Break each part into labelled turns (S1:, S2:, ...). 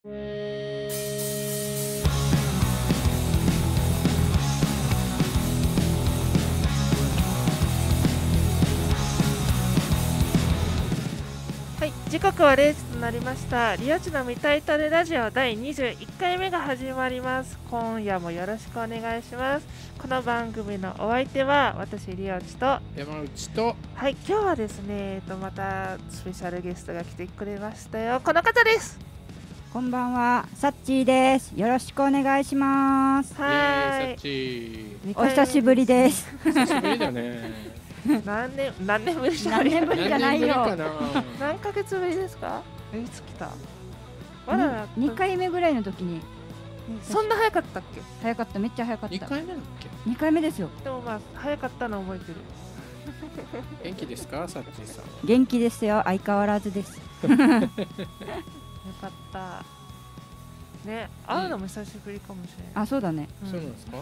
S1: はい、時刻は0時となりました。リオチの見たいタレラジオ第21回目が始まります。今夜もよろしくお願いします。この番組のお相手は私リオチと
S2: 山内と、
S1: はい、今日はですね、またスペシャルゲストが来てくれましたよ。この方です。
S3: こんばんは、サッチーです。よろしくお願いします。
S1: はい、
S2: サッチ
S3: お久しぶりです。
S2: 久しぶりだね。
S1: 何年ぶりじゃない。
S3: 何年ぶりじゃないよ。
S1: 何ヶ月ぶりですか？いつ来た？まだ
S3: 2回目ぐらいの時に。
S1: そんな早かったっけ？
S3: 早かった、めっちゃ早かった。
S2: 2回目だっけ
S3: ？2回目ですよ。
S1: でもまあ早かったの覚えてる。
S2: 元気ですか、サッチーさん？
S3: 元気ですよ、相変わらずです。
S1: よかったね、会うのも久しぶりかもしれない。
S3: あ、そうだね。
S2: そうなんですか？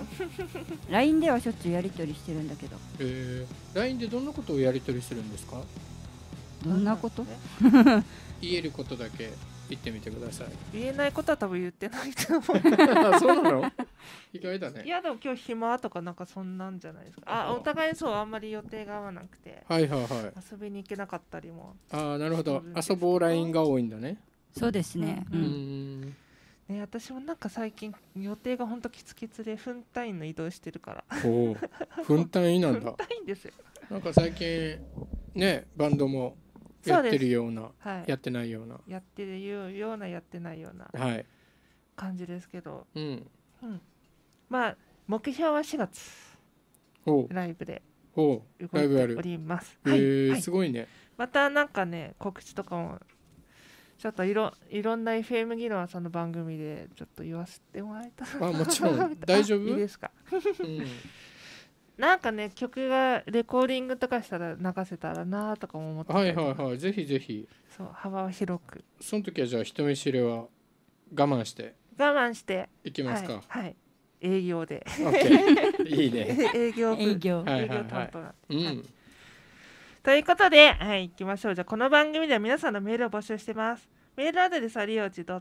S3: LINE ではしょっちゅうやり取りしてるんだけど。
S2: LINE でどんなことをやり取りするんですか？
S3: どんなこと？
S2: 言えることだけ言ってみてください。
S1: 言えないことは多分言ってないと思
S2: う。そうなの？意外だね。
S1: いやでも今日暇とかなんかそんなんじゃないですか。あ、お互いそうあんまり予定が合わなくて、
S2: はいはいはい。
S1: 遊びに行けなかったりも。
S2: ああ、なるほど。遊ぼう LINE が多いんだね。
S3: そうですね。
S1: ね、私もなんか最近予定がほんとキツキツで分単位の移動してるから。
S2: おお、分単位なんだ。
S1: 分単位ですよ。
S2: なんか最近ね、バンドもやってるような、
S1: はい、
S2: やってないような、
S1: やってるようなやってないような感じですけど、まあ目標は4月ライブで動いております。
S2: すごいね。
S1: またなんかね、告知とかもちょっといろんな FM 技能さんの番組でちょっと言わせてもらえたら。
S2: あ、もちろん大丈夫？
S1: いいですか？なんかね、曲がレコーディングとかしたら流せたらなとかも思って。
S2: はいはいはい、ぜひぜひ。
S1: そう、幅を広く。
S2: その時はじゃあ人見知りは我慢して
S1: い
S2: きますか？
S1: はい、営業で。
S2: いいね。
S1: 営業担当なんで。ということで、はい、行きましょう。じゃあこの番組では皆さんのメールを募集してます。メールアドレスは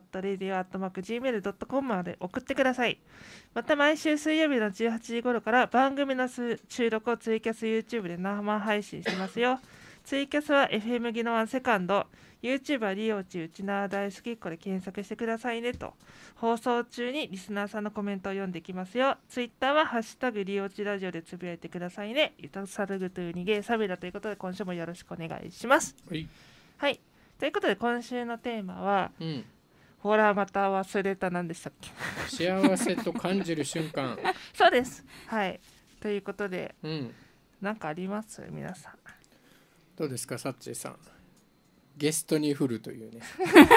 S1: riochi.radio@gmail.com まで送ってください。また毎週水曜日の18時頃から番組の収録をツイキャス YouTube で生配信してますよ。ツイキャスは FM ギノワンセカンド、YouTube はリオチうちな大好きっ子で検索してくださいねと。放送中にリスナーさんのコメントを読んでいきますよ。Twitter はハッシュタグリオチラジオでつぶやいてくださいね。ゆたさるぐという逃げサビだということで今週もよろしくお願いします。はい。ということで今週のテーマは、ほらまた忘れた、何でしたっけ？
S2: 幸せと感じる瞬間。
S1: そうです。はい。ということで、なんかあります皆さん？
S2: どうですかサッチーさん？ゲストに振るというね。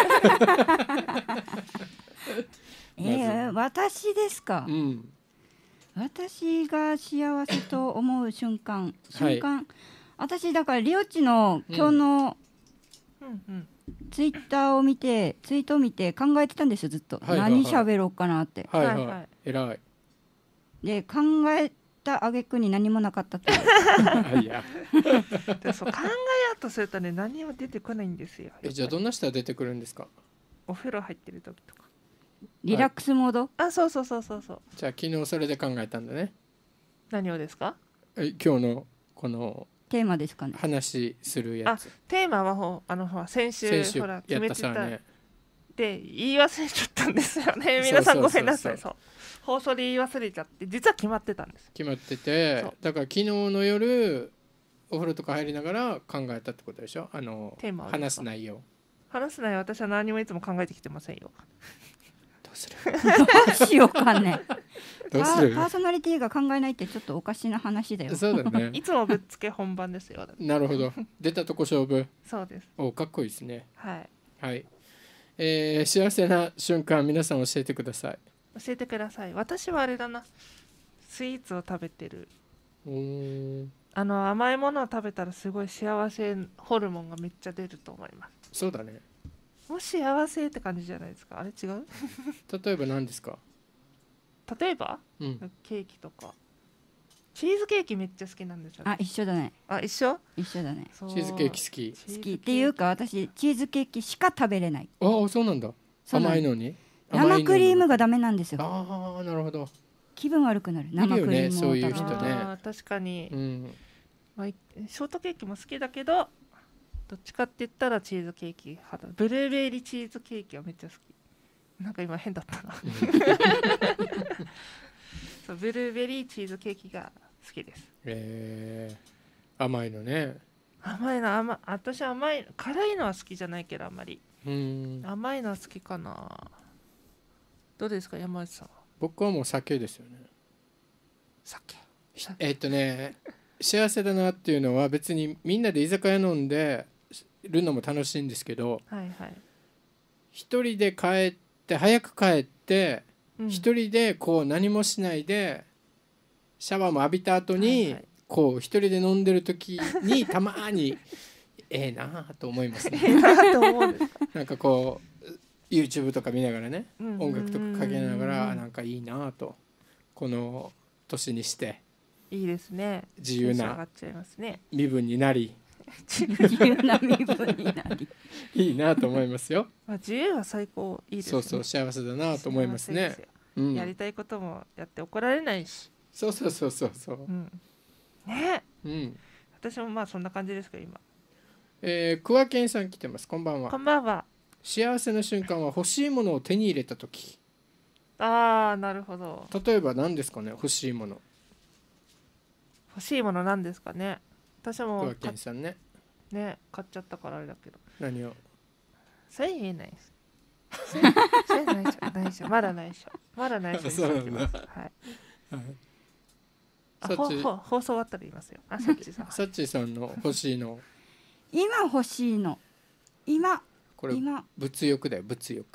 S3: 私ですか？私が幸せと思う瞬間、私だからリオチの今日のツイートを見て考えてたんですよ、ずっと。何喋ろうかなって。
S2: 偉い。
S3: で考えた挙句に何もなかったって。
S1: いやでそう考えようとするとね、何も出てこないんですよ。
S2: じゃあどんな人は出てくるんですか？
S1: お風呂入ってる時とか。
S3: リラックスモード？
S1: あ、そう。じゃあ
S2: 昨日それで考えたんだね。
S1: 何をですか？
S2: 今日のこの
S3: テーマですかね。
S2: 話するやつ。
S1: テーマは先週ほら決めてたで言い忘れちゃったんですよね。皆さんごめんなさい。そう放送で言い忘れちゃって、実は決まってたんです。
S2: 決まってて、だから昨日の夜お風呂とか入りながら考えたってことでしょ？
S1: テーマ
S2: 話す内容。
S1: 私は何もいつも考えてきてませんよ。
S2: どうする？
S3: どうしようかね。
S2: どうする？
S3: パーソナリティが考えないってちょっとおかしな話だよ。
S2: そうだね。
S1: いつもぶっつけ本番ですよ。
S2: なるほど。出たとこ勝負。
S1: そうです。
S2: かっこいいですね。
S1: はい。
S2: 幸せな瞬間、皆さん教えてください。
S1: 教えてください。私はあれだな、スイーツを食べてる。甘いものを食べたらすごい幸せホルモンがめっちゃ出ると思います。
S2: そうだね。
S1: もう幸せって感じじゃないですか。あれ違う？
S2: 例えば何ですか？
S1: 例えば、ケーキとかチーズケーキめっちゃ好きなんですよ。
S3: あ、一緒だね。
S1: あ、一緒
S3: だね。
S2: チーズケーキ好き
S3: っていうか、私チーズケーキしか食べれない。
S2: あ、そうなんだ。 甘いのに
S3: 生クリームがダメなんですよ。
S2: ああなるほど。
S3: 気分悪くなる生クリームを食べる、
S2: そういう人ね。
S1: 確かに、
S2: まあ、
S1: ショートケーキも好きだけどどっちかって言ったらチーズケーキ派だ。ブルーベリーチーズケーキはめっちゃ好き。なんか今変だったなそうブルーベリーチーズケーキが好きです。
S2: 甘いのね。
S1: 甘いの私甘い辛いのは好きじゃないけどあんまり甘いのは好きかな。どうですか山内さんは。
S2: 僕はもう酒ですよね。
S1: 酒
S2: 幸せだなっていうのは別にみんなで居酒屋飲んでるのも楽しいんですけど、一人で帰って早く帰って一人でこう何もしないでシャワーも浴びた後にこう一人で飲んでる時にたまになと思いますね。なんかこう YouTube とか見ながらね、音楽とかかけながらなんかいいなと、この年にして
S1: いいですね。
S2: 自由な身分になり
S3: 自由な身分になり
S2: いいなと思いますよ。
S1: 自由は最高いいですね。
S2: そう幸せだなと思いますね。
S1: やりたいこともやって怒られないし。
S2: そう、
S1: ね、私もまあそんな感じですけど今。
S2: クワケンさん来てます。こんばんは。
S1: こんばんは。
S2: 幸せな瞬間は欲しいものを手に入れた時。
S1: ああなるほど。
S2: 例えば何ですかね。欲しいもの
S1: 何ですかね。私も
S2: クワケンさんね
S1: 買っちゃったからあれだけど。
S2: 何を。
S1: それ言えないです。それないでしょ。まだないでしょ。
S2: そうなんだ。はい。
S1: 放送終わったら言いますよ。サ
S2: ッチーさんの欲しいの。
S3: 今欲しいの。
S2: これ物欲だよ物欲。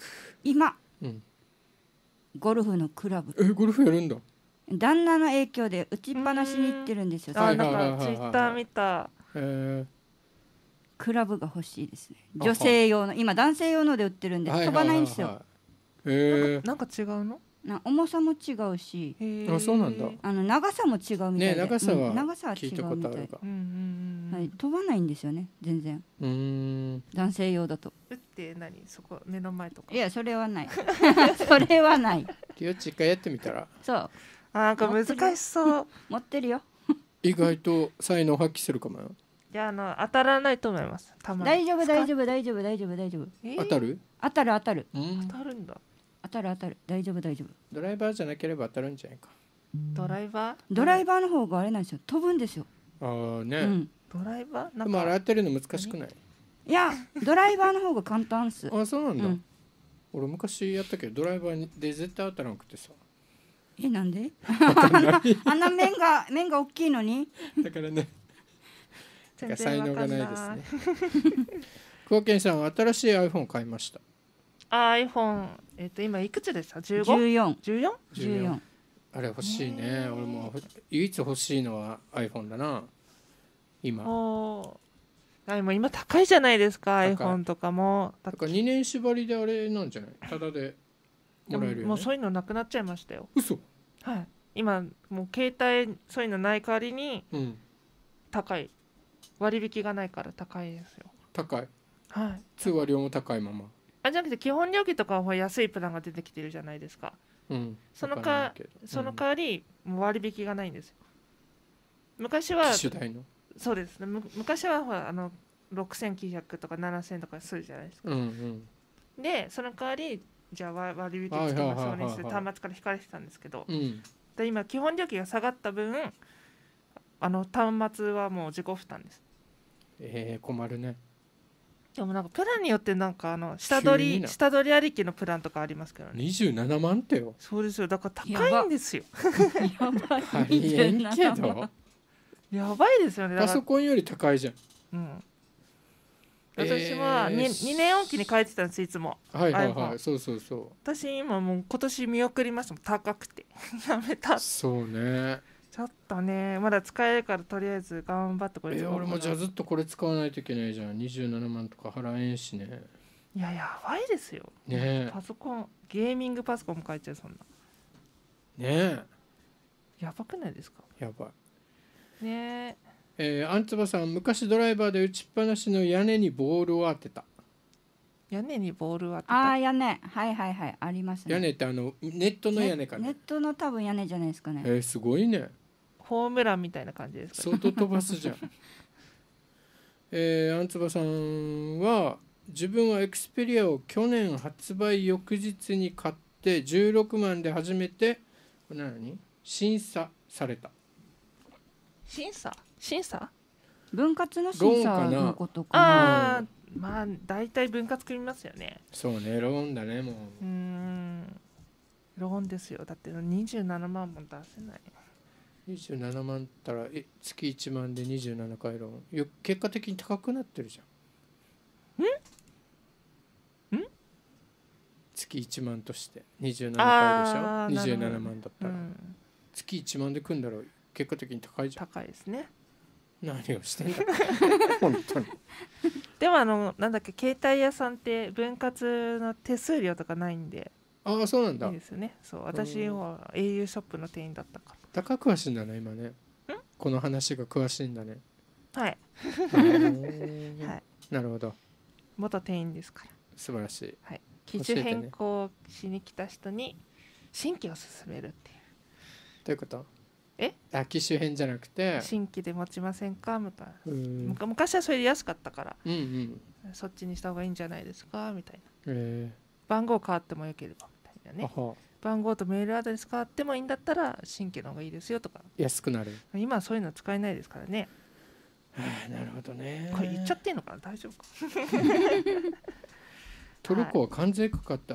S3: ゴルフのクラブ。
S2: ゴルフやるんだ。
S3: 旦那の影響で打ちっぱなしに行ってるんですよ。
S1: なんかツイッター見た。
S3: クラブが欲しいですね。女性用の今男性用ので売ってるんで飛ばないんですよ。
S1: なんか違うの？
S3: 重さも違うし、
S2: そうなんだ。
S3: 長さも違うみたいで、
S2: 長さは
S3: 違うみたい。飛ばないんですよね全然。男性用だと。
S1: 打ってそこ目の前とか。
S3: いやそれはない。それはない。
S2: リオチ一回やってみたら。
S3: そう。
S1: なんか難しそう。
S3: 持ってるよ。
S2: 意外と才能発揮するかもよ。
S1: いや当たらないと思います。
S3: 大丈夫。
S2: 当たる？
S3: 当たる。
S1: 当たるんだ。
S3: 当たる大丈夫。
S2: ドライバーじゃなければ当たるんじゃないか。
S1: ドライバ
S3: ーの方があれなんですよ。飛ぶんですよ。
S2: ド
S1: ライバー？
S2: でもあれ当てるの難しくない？
S3: いやドライバーの方が簡単っす。
S2: そうなんだ。俺昔やったけどドライバーで絶対当たらなくてさ。
S3: なんで？あんな面が大きいのに。
S2: だからね。才能がないですね。クワケンさんは新しい iPhone 買いました。
S1: iPhone 今いくつですか？14。
S2: あれ欲しいね。俺も唯一欲しいのは iPhone だな今。
S1: 今高いじゃないですか iPhone とかも。
S2: だから2年縛りであれなんじゃない？ただでもらえるよね。
S1: もうそういうのなくなっちゃいましたよ。
S2: 嘘？
S1: はい。今もう携帯そういうのない代わりに高い。割引がないから高いですよ。
S2: 高い。
S1: はい。
S2: 通話料も高いまま。
S1: じゃなくて基本料金とかは安いプランが出てきてるじゃないですか。その代わり割引がないんですよ。昔は
S2: 機種代の。
S1: そうですね。昔は6900とか7000とかするじゃないですか。でその代わりじゃあ割引つけますようにして端末から引かれてたんですけど、で今基本料金が下がった分端末はもう自己負担です。
S2: 困るね。
S1: でもなんかプランによってなんか下取りありきのプランとかありますけどね。
S2: 27万ってよ。
S1: そうですよ。だから高いんですよ。
S3: やばい。
S2: けど
S1: やばいですよね。
S2: パソコンより高いじゃ
S1: ん。私は 2年おきに変えてたんですいつも。
S2: そう。
S1: 私今もう今年見送りましたもん。高くてやめた。
S2: そうね。
S1: ちょっとねまだ使えるからとりあえず頑張ってこれ。
S2: 俺もじゃあずっとこれ使わないといけないじゃん。27万とか払えんしね。
S1: いややばいですよ
S2: ね。
S1: パソコンゲーミングパソコンも買えちゃう。そんな
S2: ね。
S1: やばくないですか？
S2: やばい
S1: ね。
S2: あんつばさん、昔ドライバーで打ちっぱなしの屋根にボールを当てた。
S1: 屋根にボールは
S3: 屋根、はいはいはい、ありますね。
S2: 屋根ってネットの屋根かな。
S3: ネットの多分屋根じゃないですかね。
S2: すごいね。
S1: ホームランみたいな感じですか、
S2: 相当飛ばすじゃん。あんつばさんは自分はエクスペリアを去年発売翌日に買って16万で初めてこれ何審査された。
S1: 審査
S3: 分割の審査のことかな。
S1: ああ、まあ大体分割組みますよね。
S2: そうね、ローンだね。もう
S1: ローンですよ。だって27万も出せない。
S2: 27万ったら月1万で27回ローン。結果的に高くなってるじゃん。月1万として27回でしょ。27万だったら、月1万で組んだら結果的に高いじゃん。
S1: 高いですね。
S2: 何をしてんだ本当に。
S1: でもなんだっけ、携帯屋さんって分割の手数料とかないんで。
S2: ああ、そうなんだ。
S1: いいですよね。そう、私は au ショップの店員だったから。
S2: 高詳しいんだね今ね。この話が詳しいんだね。
S1: はい。
S2: はい。なるほど。
S1: 元店員ですから。
S2: 素晴らしい。
S1: はい。機種変更しに来た人に新規を勧めるっていう。
S2: どういうこと？機種変じゃなくて
S1: 新規で持ちませんかみたいな。昔はそれで安かったから、そっちにした方がいいんじゃないですかみたいな。番号変わってもよければみたいなね。番号とメールアドレス変わってもいいんだったら新規の方がいいですよとか。
S2: 安くなる。
S1: 今はそういうの使えないですからね。
S2: なるほどね。
S1: これ言っちゃっていいのかな、大丈夫か。
S2: トルコは関税かかって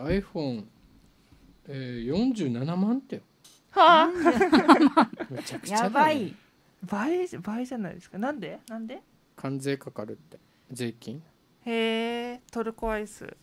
S2: iPhone47万ってよ。
S1: はあ、
S2: めちゃくちゃ
S3: やばい。
S1: 倍じゃないですか。なんで
S2: 関税かかるって税金。
S1: へえ、トルコアイス。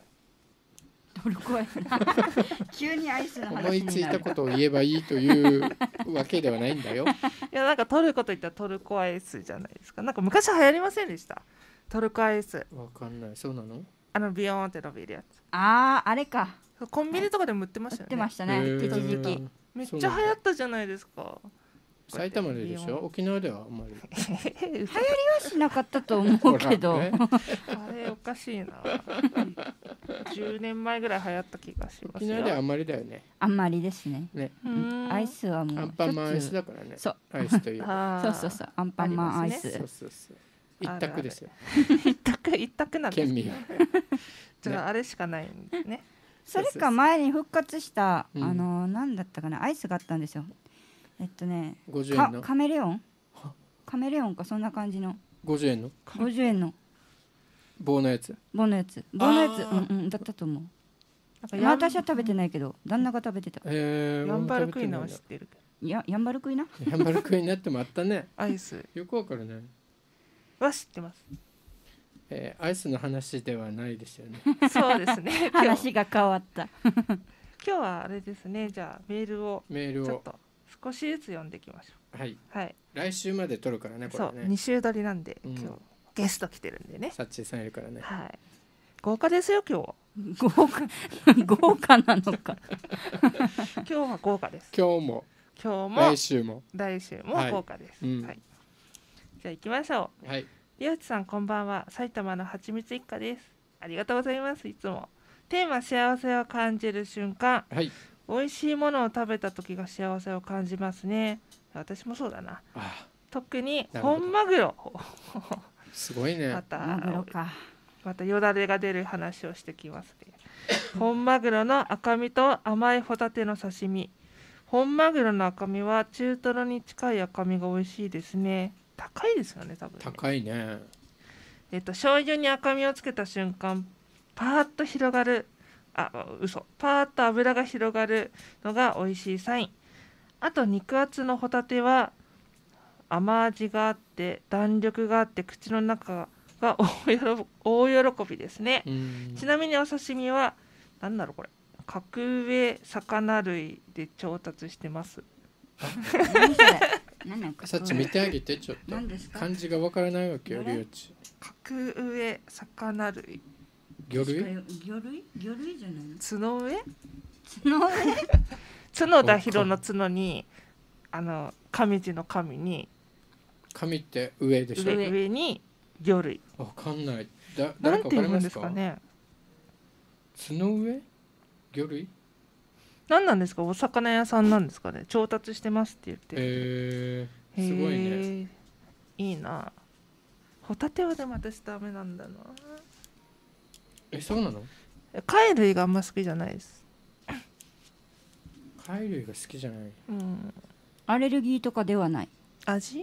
S3: 急にアイスの話になる。
S2: 思いついたことを言えばいいというわけではないんだよ。
S1: いや、なんかトルコといったらトルコアイスじゃないですか。なんか昔流行りませんでした？トルコアイス。
S2: わかんない。そうなの？
S1: ビヨーンって伸びるやつ。
S3: あれか。
S1: コンビニとかでも売ってましたよね。
S3: 売ってましたね。一時期。
S1: めっちゃ流行ったじゃないですか。
S2: 埼玉でしょ。沖縄ではあんまり
S3: 流行りはしなかったと思うけど、
S1: あれおかしいな。10年前ぐらい流行った気がしますよ。
S2: 沖縄ではあんまりだよね。
S3: あんまりですね。アイスはもう
S2: アンパンマンアイスだからね。
S3: そう、
S2: アイスという。
S3: そうアンパンマンアイス。
S2: そう一択ですよ。
S1: 一択なんです。
S2: 県民。
S1: じゃああれしかないんですね。
S3: それか前に復活したなんだったかな、アイスがあったんですよ。
S2: 50円の
S3: カメレオンか、そんな感じの
S2: 50円の棒のやつ
S3: だったと思う。私は食べてないけど旦那が食べてた。
S1: ヤンバルクイナは知ってるけ
S3: ど。ヤンバルクイナ
S2: ってもあったね。
S1: アイス
S2: よくわかるね。
S1: は知ってます。
S2: アイスの話ではないですよね。
S1: そうですね。
S3: 話が変わった。
S1: 今日はあれですね。じゃあメールをちょっと少しずつ読んでいきましょう。
S2: はい。来週まで撮るからね、これね。
S1: そう、2週撮りなんで、今日ゲスト来てるんでね。
S2: サッチーさんいるからね。
S1: はい。豪華ですよ今
S3: 日。豪華なのか。
S1: 今日は豪華です。
S2: 今日も来週も
S1: 豪華です。はい。じゃあ行きましょう。
S2: はい。
S1: 岩内さんこんばんは。埼玉のはちみつ一家です。ありがとうございます。いつもテーマ幸せを感じる瞬間。
S2: はい。
S1: 美味しいものを食べた時が幸せを感じますね。私もそうだな。特に本マグロ。
S2: すごいね。
S3: ま
S1: たよだれが出る話をしてきますね。本マグロの赤身と甘いホタテの刺身。本マグロの赤身は中トロに近い赤身が美味しいですね。高いですよね、多分ね。
S2: 高いね。
S1: 醤油に赤身をつけた瞬間、パーッと広がる。パーッと油が広がるのが美味しいサイン。あと肉厚のホタテは甘味があって弾力があって口の中が大喜びですね。ちなみにお刺身は何だろうこれ、格上魚類で調達してます。
S2: さっち見てあげてちょっと。漢字がわからないわけよ、りょうち。
S1: 格上魚類。
S2: 魚類
S3: じゃないの。
S1: 角田博の角に上地の上に
S2: 上って上でしょ。
S1: 上に魚類。
S2: わかんない。
S1: 誰かわかりますかね。
S2: 角上魚類
S1: 何なんですか？お魚屋さんなんですかね。調達してますって言って
S2: すごいね。
S1: いいな。ホタテはでも私ダメなんだな。
S2: そうなの？
S1: 貝類があんま好きじゃないです。
S2: 貝類が好きじゃない、
S3: うん、アレルギーとかではない。
S1: 味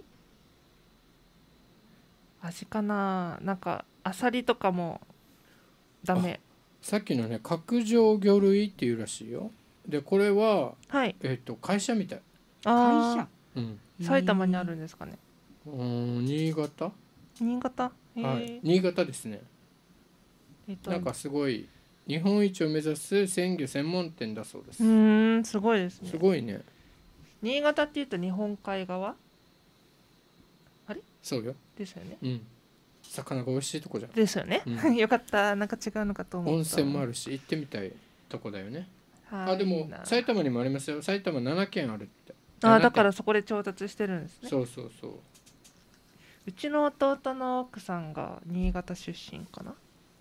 S1: かな。なんかアサリとかもダメ。
S2: さっきのね角上魚類っていうらしいよ。でこれは、
S1: はい、
S2: 会社みたい。
S3: 会社、
S2: うん、
S1: 埼玉にあるんですかね。
S2: 新潟、
S1: はい、
S2: 新潟ですね。なんかすごい日本一を目指す鮮魚専門店だそうです。
S1: すごいですね。
S2: すごいね。
S1: 新潟っていうと日本海側？あれ？
S2: そうよ。
S1: ですよね。
S2: うん。魚が美味しいとこじゃん。
S1: ですよね。うん、よかった。なんか違うのかと思った。
S2: 温泉もあるし行ってみたいとこだよね。でも埼玉にもありますよ。埼玉7県あるって。
S1: だからそこで調達してるんですね。
S2: そうそうそう。
S1: うちの弟の奥さんが新潟出身かな。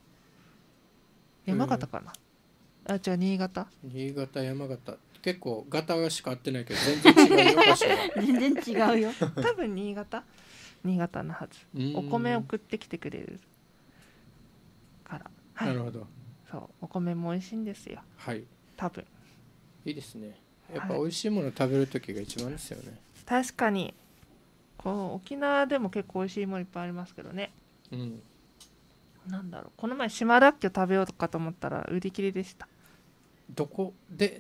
S1: 山形かな。違う、新潟
S2: 山形結構ガタしか合ってないけど全然違うよ。
S3: 全然違うよ。
S1: 多分新潟のはず。お米送ってきてくれるから、
S2: はい、なるほど。
S1: そう、お米も美味しいんですよ。
S2: はい、
S1: 多分
S2: いいですね。やっぱ美味しいもの食べる時が一番ですよね。
S1: 確かにこの沖縄でも結構美味しいものいっぱいありますけどね。うん、なんだろう、この前島らっきょ食べようかと思ったら売り切れでした。
S2: どこで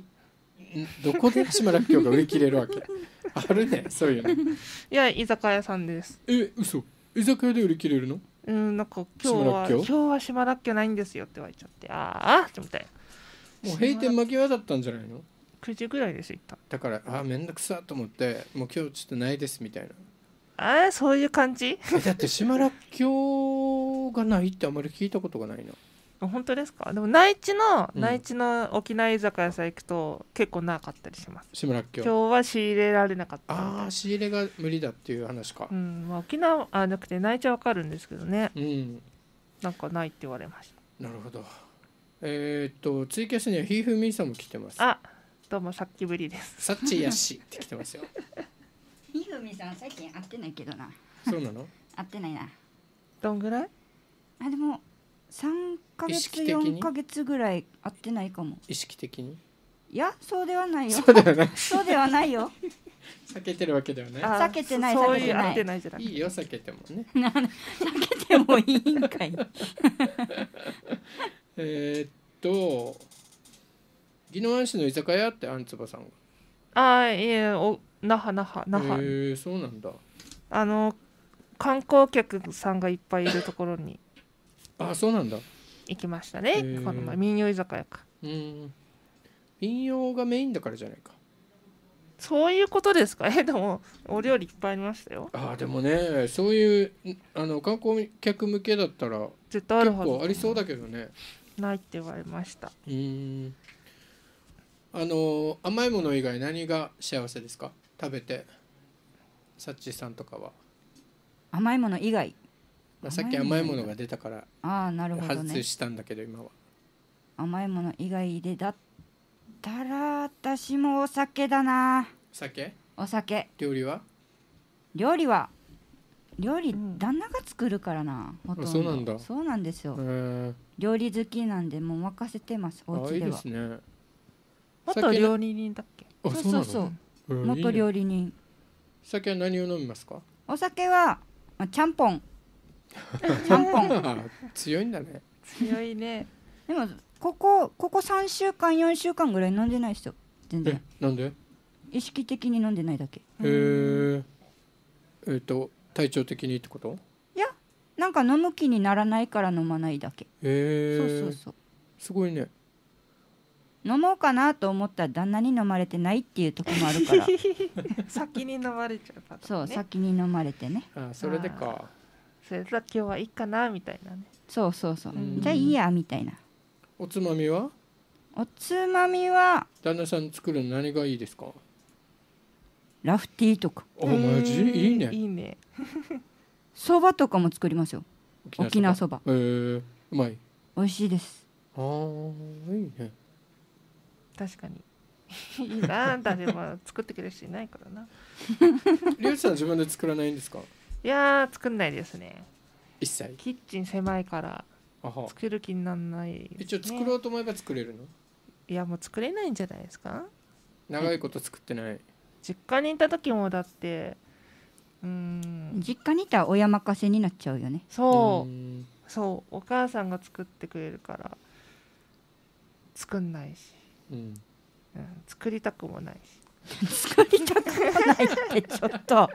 S2: 島らっきょうが売り切れるわけ？あるね、そういうの。い
S1: や、居酒屋さんです。
S2: 嘘？居酒屋で売り切れるの？
S1: なんか今日は島らっきょないんですよって言われちゃって、みたい
S2: な。もう閉店間際だったんじゃないの
S1: ？9時ぐらいです行った。
S2: だからめんどくさと思ってもう今日ちょっとないですみたいな。
S1: そういう感じ？
S2: だって島らっきょうがないってあんまり聞いたことがないな。
S1: 本当ですか？でも内地の沖縄居酒屋さん行くと結構なかったりします。
S2: 島らっきょう
S1: 今日は仕入れられなかった。
S2: 仕入れが無理だっていう話か。
S1: 沖縄なくて内地はわかるんですけどね、なんかないって言われました。
S2: なるほど。ツイキャスにはひふみーさんも来てます。
S1: どうもさっきぶりです。
S2: さっちやしって来てますよ。
S3: ひふみさん最近会ってないけどな。
S2: そうなの？
S3: 会ってないな。
S1: どんぐらい？
S3: でも3ヶ月4ヶ月ぐらい会ってないかも。
S2: 意識的に？
S3: いや、そうではないよ。
S2: そうではない。
S3: そうではないよ。
S2: 避けてるわけではない。
S3: 避けてない。
S1: そういう会ってないじゃない。
S2: いいよ、避けてもね。
S3: 避けてもいいんかい。
S2: 宜野湾市の居酒屋ってあんつばさんが。
S1: いえ、那覇。
S2: そうなんだ。
S1: 観光客さんがいっぱいいるところに。
S2: そうなんだ。
S1: 行きましたね。この前民謡居酒屋か。
S2: 民謡がメインだからじゃないか。
S1: そういうことですか？でもお料理いっぱいありましたよ。
S2: でもね、そういう観光客向けだったら
S1: 絶対あるはず。
S2: 結構ありそうだけどね。
S1: ないって言われました。
S2: 甘いもの以外何が幸せですか？食べて。さっちさんとかは。
S3: 甘いもの以外。
S2: さっき甘いものが出たから
S3: なるほどね、
S2: 外したんだけど今は。
S3: 甘いもの以外でだったら私もお酒だな。
S2: お酒。料理は
S3: 旦那が作るからな。ほとんど。
S2: そうなんだ。
S3: そうなんですよ。料理好きなんでもう任せてます。お家では。いいですね。
S1: 元料理人だっけ？
S3: そう、元料理人。
S2: 酒は何を飲みますか？
S3: お酒はちゃんぽん。
S2: 強いんだね。
S1: 強いね。
S3: でもここ3週間4週間ぐらい飲んでないですよ。全然。
S2: なんで？
S3: 意識的に飲んでないだけ。
S2: 体調的にってこと？
S3: いや、なんか飲む気にならないから飲まないだけ。そう
S2: すごいね。
S3: 飲もうかなと思ったら旦那に飲まれてないっていう時もあるから
S1: 先に飲まれちゃうパターンね。
S3: そう、先に飲まれてね。
S2: それでか。
S1: それじゃ今日はいいかなみたいなね。
S3: そうじゃあいいやみたいな。
S2: おつまみは旦那さん作るの何がいいですか？
S3: ラフティーとか。
S2: マジいいね。
S1: いいね。
S3: そばとかも作りますよ。沖縄そば。
S2: うまい。
S3: 美味しいです。
S2: ああ、いいね。
S1: 確かにいいな。誰も作ってくれる人いないからな。
S2: りょうちさん自分で作らないんですか？
S1: いや作んないですね。
S2: 一切。
S1: キッチン狭いから作る気にならないですね。
S2: 一応作ろうと思えば作れるの？
S1: いやもう作れないんじゃないですか。
S2: 長いこと作ってない。
S1: 実家にいた時もだって
S3: 実家にいたら親任せになっちゃうよね。
S1: そうお母さんが作ってくれるから作んないし、作りたくもない
S3: し作りたくもないってちょっと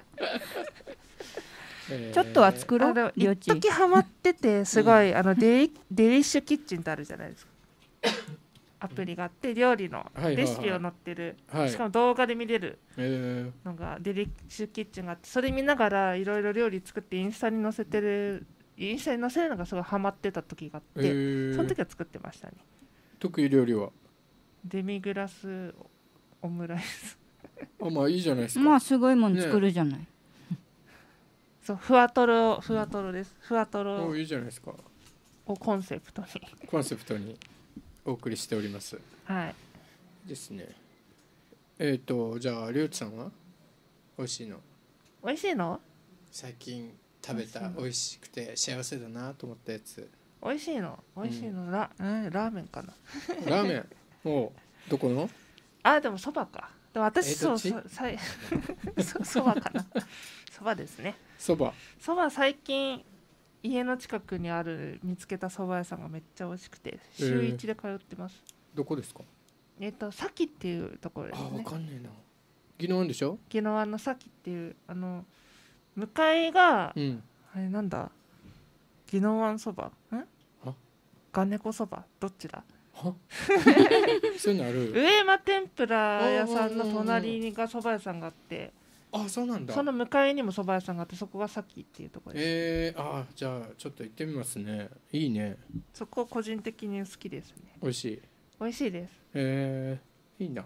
S3: ちょっとは作ろう。
S1: 一時ハマっててすごい、デリッシュキッチンってあるじゃないですか。アプリがあって料理のレシピを載ってる、しかも動画で見れるのがデリッシュキッチンがあって、それ見ながらいろいろ料理作ってインスタに載せるのがすごいハマってた時があって、その時は作ってましたね。
S2: 得意料理は
S1: デミグラスオムライス
S2: あ、まあいいじゃないですか。
S3: まあすごいもん作るじゃない、
S1: そうふわとろです。ふわとろ
S2: いいじゃないですか。
S1: をコンセプトに
S2: お送りしております。
S1: はい
S2: ですね。じゃありょうちさんは美味しいの最近食べた美味しくて幸せだなと思ったやつ。
S1: 美味しいの、ラーメンかな
S2: ラーメンどこの？
S1: でもそばか。でも私そばかな。そばですね。そば最近家の近くに見つけたそば屋さんがめっちゃ美味しくて週1で通ってます。
S2: どこですか？
S1: さきっていうところですね。
S2: わかんねえな。宜野湾でしょ？
S1: 宜野湾のさきっていう向かいが、あれなんだ、宜野湾そばがねこそばどっちだ
S2: そういうのある？
S1: 上山天ぷら屋さんの隣にがそば屋さんがあって、
S2: そうなんだ。
S1: その向かいにもそば屋さんがあって、そこがさきっていうところです。
S2: じゃあちょっと行ってみますね。いいね。
S1: そこ個人的に好きですね。
S2: 美味しい
S1: です。
S2: いいな。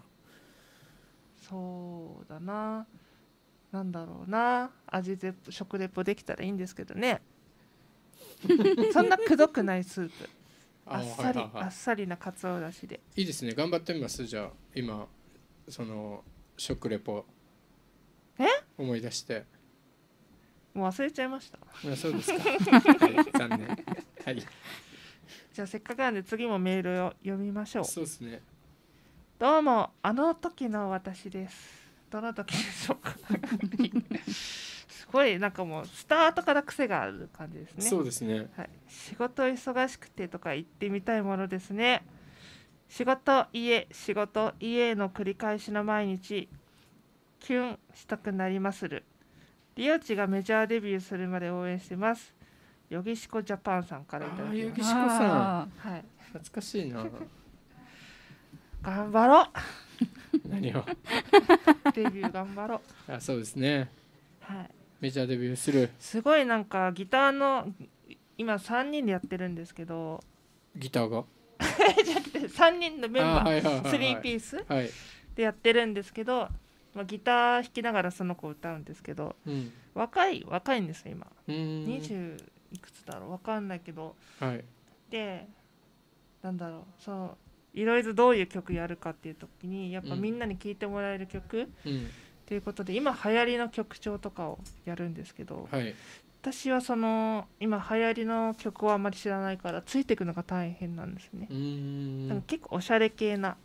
S1: そうだな、なんだろうな、食レポできたらいいんですけどねそんなくどくないスープ、あっさりなかつおだしで
S2: いいですね。頑張ってみます。じゃあ今その食レポ思い出して
S1: もう忘れちゃいました。
S2: そうですかはい、残念。はい、
S1: じゃあせっかくなんで次もメールを読みましょう。
S2: そうですね。
S1: どうもあの時の私です。どの時でしょうかすごいなんかもうスタートから癖がある感じですね。
S2: そうですね、
S1: はい、仕事忙しくてとか言ってみたいものですね。仕事家の繰り返しの毎日、キュンしたくなりまする。リオチがメジャーデビューするまで応援してます。ヨギシコジャパンさんからいただきました。
S2: ヨギシコさん、
S1: はい、
S2: 懐かしいな
S1: 頑張ろう
S2: 何を
S1: デビュー頑張ろう
S2: そうですね、
S1: はい、
S2: メジャーデビューする。
S1: すごいなんかギターの今3人でやってるんですけど、
S2: ギターが
S1: 3人のメンバー3ピースでやってるんですけど、ギター弾きながらその子歌うんですけど、若いんですよ今。20いくつだろう分かんないけど、でなんだろう、いろいろどういう曲やるかっていう時にやっぱみんなに聴いてもらえる曲、ということで今流行りの曲調とかをやるんですけど、私は今流行りの曲をあまり知らないからついていくのが大変なんですね。だから結構おしゃれ系な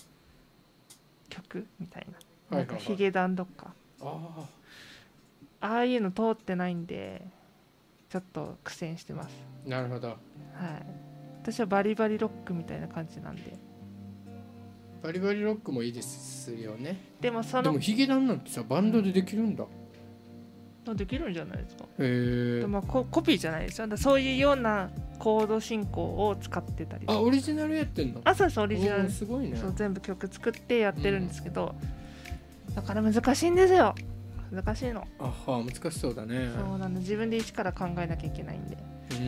S1: 曲みたいな、なんかヒゲダンとか、ああいうの通ってないんでちょっと苦戦してます。
S2: なるほど。
S1: はい、私はバリバリロックみたいな感じなんで。
S2: バリバリロックもいいですよね。
S1: でも
S2: ヒゲダンなんてさバンドでできるんだ。
S1: できるんじゃないですか。でもコピーじゃないですよ。そういうようなコード進行を使ってたり。
S2: オリジナルやってんの？
S1: そうです、オリジナル。
S2: すごいね。
S1: 全部曲作ってやってるんですけど、だから難しいんですよ。難しいの。
S2: 難しそうだね。
S1: そうなんで自分で一から考えなきゃいけないんで。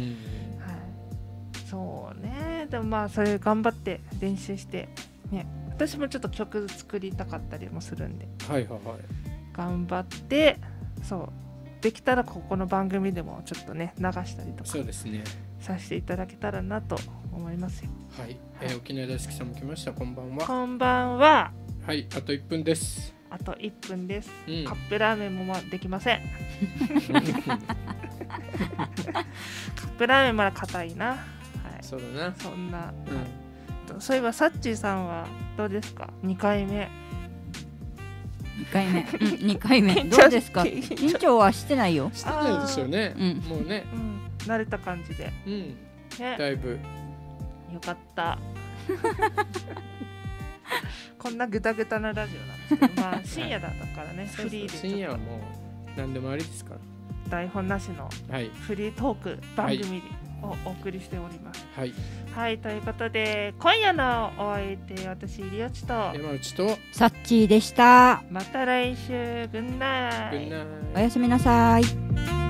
S1: そうね。でもそれ頑張って練習してね。私もちょっと曲作りたかったりもするんで。頑張ってできたらここの番組でもちょっとね流したりとか
S2: そうですね
S1: させていただけたらなと思いますよ。
S2: はい、沖縄大好きさんも来ました。こんばんは。
S1: こんばんは。
S2: はい、あと1分です。
S1: あと1分です。カップラーメンもできません。カップラーメンまだ硬いな。はい、
S2: そうだな。
S1: そんな、そういえばサッチーさんはどうですか。2回目。
S3: 2回目、2回目どうですか。緊張はしてないよ。
S2: してないですよね。もうね、
S1: 慣れた感じで。
S2: だいぶ。
S1: よかった。こんなグダグダなラジオなんですけど、まあ深夜だったからね、フリーで
S2: 深夜はもう何でもありですから。
S1: 台本なしのフリートーク番組をお送りしております。
S2: はい。
S1: はい、ということで今夜のお相手、私リオチと
S2: 山内と
S3: サッチーでした。
S1: また来週。グッナイ。
S3: おやすみなさい。